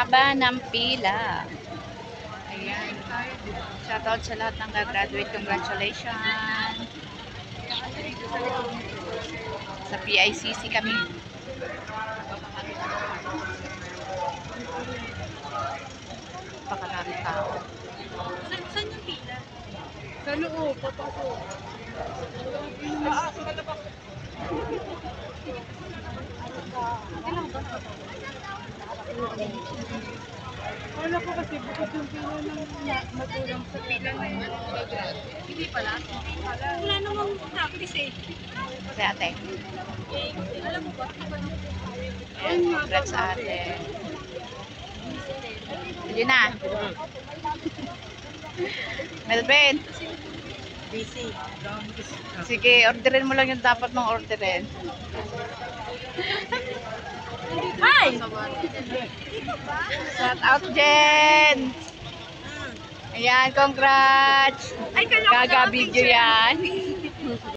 haba ng pila. Ayan. Shoutout sa lahat ng gagraduate. Congratulations. Sa PICC kami. Pakarami tao. Saan yung pila? Sa loob, papasok. Sa labak. Wala po kasi bukod yung pila ng magulang sa pila na yun. Hindi pala. Wala namang practice eh. Kasi ate. Alam mo ba? Ayan, congrats ate. Yun na. Melvin. Busy. Sige, orderin mo lang yung dapat mong orderin. Hi! Shout out, Jen! Ayan, congrats! Ay, Gaga video yan.